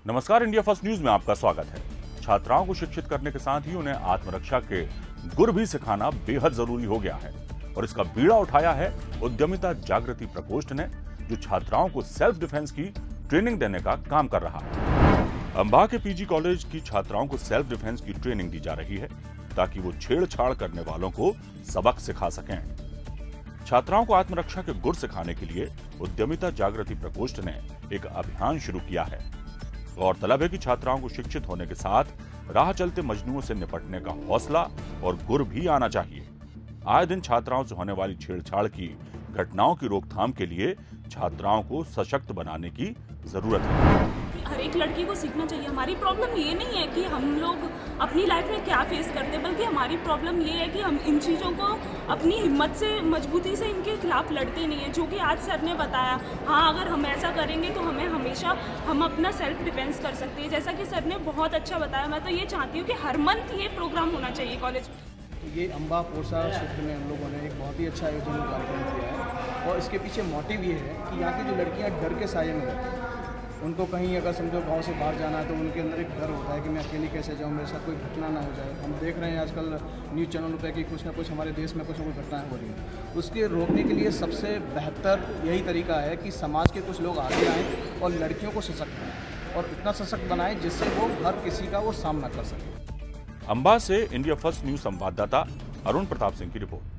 नमस्कार, India first news में आपका स्वागत है। छात्राओं को शिक्षित करने के साथ ही उन्हें आत्मरक्षा के गुर भी सिखाना बेहद जरूरी हो गया है और इसका बीड़ा उठाया है उद्यमिता जागृति प्रकोष्ठ ने, जो छात्राओं को सेल्फ डिफेंस की ट्रेनिंग देने का काम कर रहा है। अंबा के पीजी कॉलेज की छात्राओं को सेल्फ डिफेंस की ट्रेनिंग दी जा रही है ताकि वो छेड़छाड़ करने वालों को सबक सिखा सकें। छात्राओं को आत्मरक्षा के गुर सिखाने के लिए उद्यमिता जागृति प्रकोष्ठ ने एक अभियान शुरू किया है। गौरतलब है कि छात्राओं को शिक्षित होने के साथ राह चलते मजनुओं से निपटने का हौसला और गुर भी आना चाहिए। आए दिन छात्राओं से होने वाली छेड़छाड़ की घटनाओं की रोकथाम के लिए छात्राओं को सशक्त बनाने की जरूरत है। हर एक लड़की को सीखना चाहिए। हमारी प्रॉब्लम ये नहीं है कि हम लोग अपनी लाइफ में क्या फेस करते हैं, बल्कि हमारी प्रॉब्लम ये है कि हम इन चीज़ों को अपनी हिम्मत से, मजबूती से इनके खिलाफ लड़ते नहीं हैं। जो कि आज सर ने बताया, हाँ अगर हम ऐसा करेंगे तो हमें हमेशा हम अपना सेल्फ डिफेंस कर सकते हैं। जैसा कि सर ने बहुत अच्छा बताया, मैं तो ये चाहती हूँ कि हर मंथ ये प्रोग्राम होना चाहिए कॉलेज में। ये अम्बा पोरसा क्षेत्र में हम लोगों ने एक बहुत ही अच्छा आयोजन कार्यक्रम किया है और इसके पीछे मोटिव ये है कि यहाँ की जो लड़कियाँ डर के साये में रहती हैं, उनको कहीं अगर समझो गांव से बाहर जाना है तो उनके अंदर एक डर होता है कि मैं अकेली कैसे जाऊँ, मेरे साथ कोई घटना ना हो जाए। हम देख रहे हैं आजकल न्यूज़ चैनलों पर कि कुछ ना कुछ हमारे देश में कुछ ना कुछ घटनाएँ हो रही हैं। उसके रोकने के लिए सबसे बेहतर यही तरीका है कि समाज के कुछ लोग आगे आएँ और लड़कियों को सशक्त बनाएं और इतना सशक्त बनाएं जिससे वो हर किसी का वो सामना कर सकें। अंबा से इंडिया फर्स्ट न्यूज संवाददाता अरुण प्रताप सिंह की रिपोर्ट।